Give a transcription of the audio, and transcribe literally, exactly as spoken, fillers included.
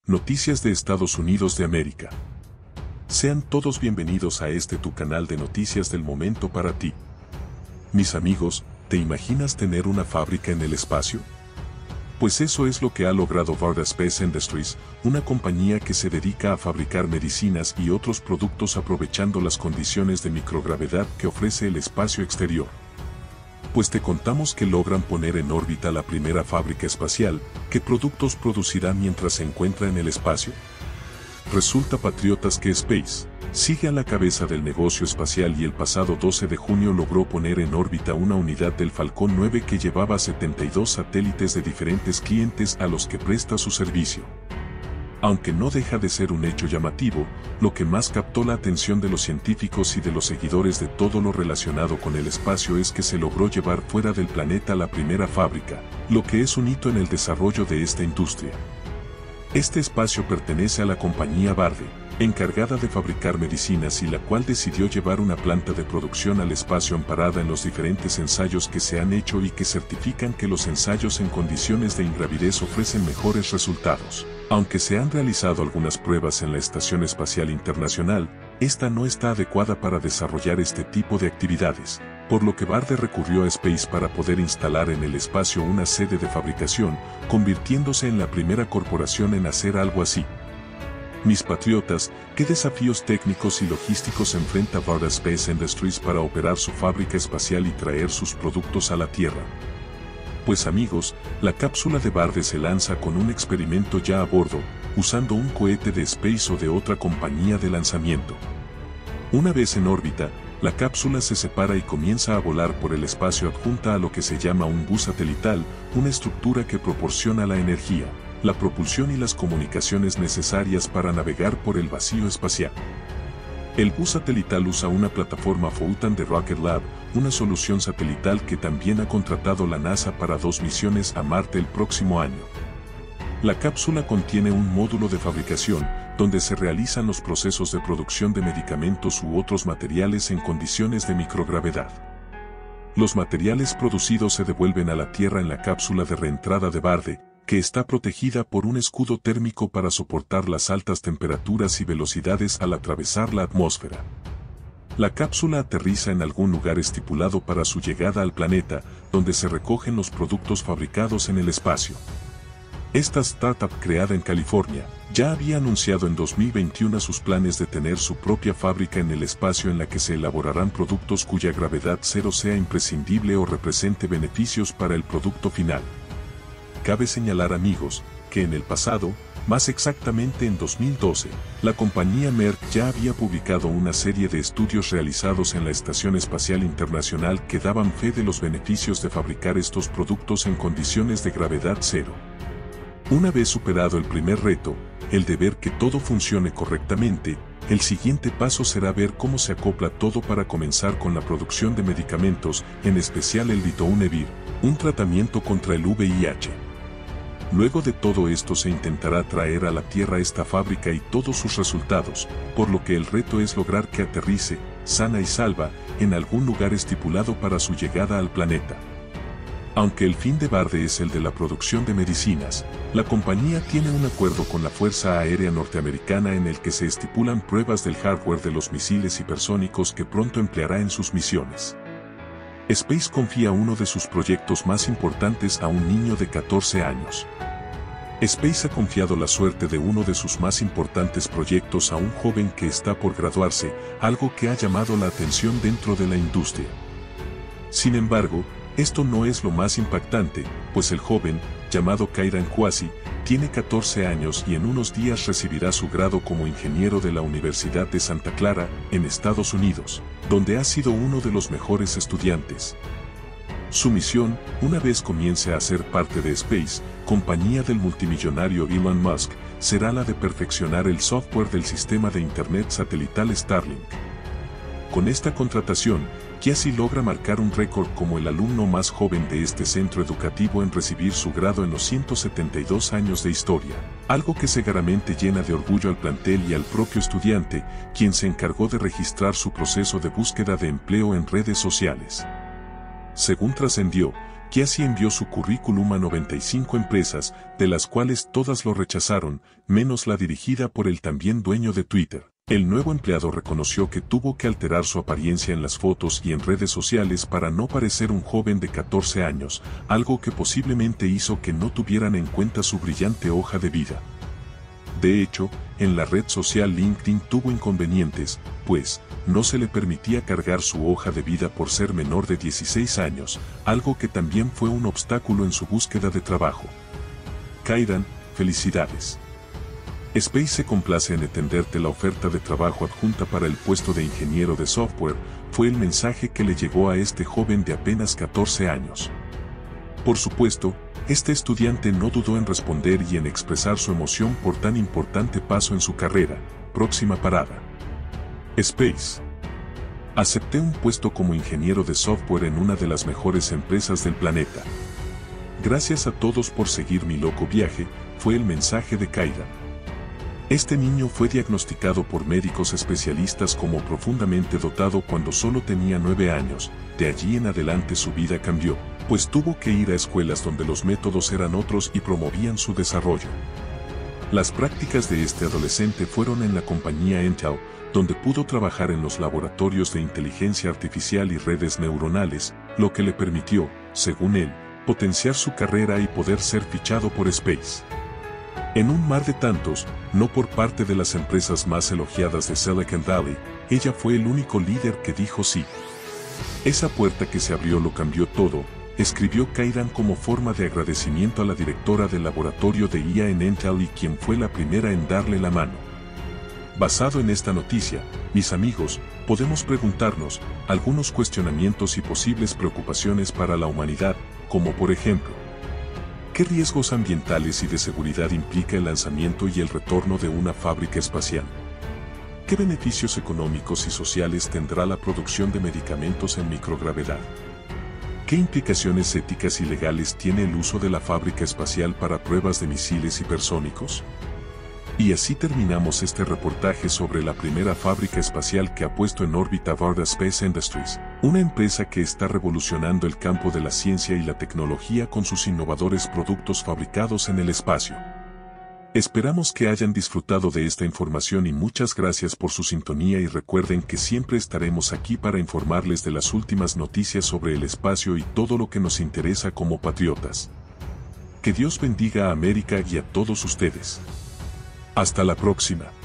Noticias de Estados Unidos de América. Sean todos bienvenidos a este tu canal de noticias del momento para ti. Mis amigos, ¿te imaginas tener una fábrica en el espacio? Pues eso es lo que ha logrado Varda Space Industries, una compañía que se dedica a fabricar medicinas y otros productos aprovechando las condiciones de microgravedad que ofrece el espacio exterior. Pues te contamos que logran poner en órbita la primera fábrica espacial. ¿Qué productos producirá mientras se encuentra en el espacio? Resulta, patriotas, que Space sigue a la cabeza del negocio espacial y el pasado doce de junio logró poner en órbita una unidad del Falcon nueve que llevaba setenta y dos satélites de diferentes clientes a los que presta su servicio. Aunque no deja de ser un hecho llamativo, lo que más captó la atención de los científicos y de los seguidores de todo lo relacionado con el espacio es que se logró llevar fuera del planeta la primera fábrica, lo que es un hito en el desarrollo de esta industria. Este espacio pertenece a la compañía Varde, encargada de fabricar medicinas y la cual decidió llevar una planta de producción al espacio amparada en los diferentes ensayos que se han hecho y que certifican que los ensayos en condiciones de ingravidez ofrecen mejores resultados. Aunque se han realizado algunas pruebas en la Estación Espacial Internacional, esta no está adecuada para desarrollar este tipo de actividades, por lo que Varde recurrió a Space para poder instalar en el espacio una sede de fabricación, convirtiéndose en la primera corporación en hacer algo así. Mis patriotas, ¿qué desafíos técnicos y logísticos enfrenta Varda Space Industries para operar su fábrica espacial y traer sus productos a la Tierra? Pues amigos, la cápsula de Varde se lanza con un experimento ya a bordo, usando un cohete de Space o de otra compañía de lanzamiento. Una vez en órbita, la cápsula se separa y comienza a volar por el espacio adjunta a lo que se llama un bus satelital, una estructura que proporciona la energía, la propulsión y las comunicaciones necesarias para navegar por el vacío espacial. El bus satelital usa una plataforma Photon de Rocket Lab, una solución satelital que también ha contratado la NASA para dos misiones a Marte el próximo año. La cápsula contiene un módulo de fabricación, donde se realizan los procesos de producción de medicamentos u otros materiales en condiciones de microgravedad. Los materiales producidos se devuelven a la Tierra en la cápsula de reentrada de Varde, que está protegida por un escudo térmico para soportar las altas temperaturas y velocidades al atravesar la atmósfera. La cápsula aterriza en algún lugar estipulado para su llegada al planeta, donde se recogen los productos fabricados en el espacio. Esta startup, creada en California, ya había anunciado en dos mil veintiuno sus planes de tener su propia fábrica en el espacio en la que se elaborarán productos cuya gravedad cero sea imprescindible o represente beneficios para el producto final. Cabe señalar, amigos, que en el pasado, más exactamente en dos mil doce, la compañía Merck ya había publicado una serie de estudios realizados en la Estación Espacial Internacional que daban fe de los beneficios de fabricar estos productos en condiciones de gravedad cero. Una vez superado el primer reto, el de ver que todo funcione correctamente, el siguiente paso será ver cómo se acopla todo para comenzar con la producción de medicamentos, en especial el ritonavir, un tratamiento contra el V I H. Luego de todo esto se intentará traer a la Tierra esta fábrica y todos sus resultados, por lo que el reto es lograr que aterrice, sana y salva, en algún lugar estipulado para su llegada al planeta. Aunque el fin de Varde es el de la producción de medicinas, la compañía tiene un acuerdo con la Fuerza Aérea Norteamericana en el que se estipulan pruebas del hardware de los misiles hipersónicos que pronto empleará en sus misiones. Space confía uno de sus proyectos más importantes a un niño de catorce años. Space ha confiado la suerte de uno de sus más importantes proyectos a un joven que está por graduarse, algo que ha llamado la atención dentro de la industria. Sin embargo, esto no es lo más impactante, pues el joven, llamado Kairan Kwasi, tiene catorce años y en unos días recibirá su grado como ingeniero de la Universidad de Santa Clara, en Estados Unidos, donde ha sido uno de los mejores estudiantes. Su misión, una vez comience a ser parte de Space, compañía del multimillonario Elon Musk, será la de perfeccionar el software del sistema de Internet satelital Starlink. Con esta contratación, Kwasi logra marcar un récord como el alumno más joven de este centro educativo en recibir su grado en los ciento setenta y dos años de historia, algo que seguramente llena de orgullo al plantel y al propio estudiante, quien se encargó de registrar su proceso de búsqueda de empleo en redes sociales. Según trascendió, Casey envió su currículum a noventa y cinco empresas, de las cuales todas lo rechazaron, menos la dirigida por el también dueño de Twitter. El nuevo empleado reconoció que tuvo que alterar su apariencia en las fotos y en redes sociales para no parecer un joven de catorce años, algo que posiblemente hizo que no tuvieran en cuenta su brillante hoja de vida. De hecho, en la red social LinkedIn tuvo inconvenientes, pues, no se le permitía cargar su hoja de vida por ser menor de dieciséis años, algo que también fue un obstáculo en su búsqueda de trabajo. Kaidan, felicidades. Space se complace en extenderte la oferta de trabajo adjunta para el puesto de ingeniero de software, fue el mensaje que le llegó a este joven de apenas catorce años. Por supuesto, este estudiante no dudó en responder y en expresar su emoción por tan importante paso en su carrera. Próxima parada. Space. Acepté un puesto como ingeniero de software en una de las mejores empresas del planeta. Gracias a todos por seguir mi loco viaje, fue el mensaje de Kaidan. Este niño fue diagnosticado por médicos especialistas como profundamente dotado cuando solo tenía nueve años. De allí en adelante su vida cambió, pues tuvo que ir a escuelas donde los métodos eran otros y promovían su desarrollo. Las prácticas de este adolescente fueron en la compañía Intel, donde pudo trabajar en los laboratorios de inteligencia artificial y redes neuronales, lo que le permitió, según él, potenciar su carrera y poder ser fichado por Space. En un mar de tantos, no por parte de las empresas más elogiadas de Silicon Valley, ella fue el único líder que dijo sí. Esa puerta que se abrió lo cambió todo, escribió Kaidan como forma de agradecimiento a la directora del laboratorio de I A en Intel y quien fue la primera en darle la mano. Basado en esta noticia, mis amigos, podemos preguntarnos algunos cuestionamientos y posibles preocupaciones para la humanidad, como por ejemplo, ¿qué riesgos ambientales y de seguridad implica el lanzamiento y el retorno de una fábrica espacial? ¿Qué beneficios económicos y sociales tendrá la producción de medicamentos en microgravedad? ¿Qué implicaciones éticas y legales tiene el uso de la fábrica espacial para pruebas de misiles hipersónicos? Y así terminamos este reportaje sobre la primera fábrica espacial que ha puesto en órbita Varda Space Industries, una empresa que está revolucionando el campo de la ciencia y la tecnología con sus innovadores productos fabricados en el espacio. Esperamos que hayan disfrutado de esta información y muchas gracias por su sintonía y recuerden que siempre estaremos aquí para informarles de las últimas noticias sobre el espacio y todo lo que nos interesa como patriotas. Que Dios bendiga a América y a todos ustedes. Hasta la próxima.